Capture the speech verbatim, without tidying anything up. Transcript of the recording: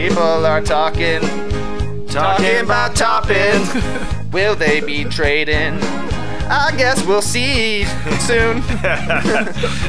People are talking, talking about Toppin. Will they be trading? I guess we'll see soon.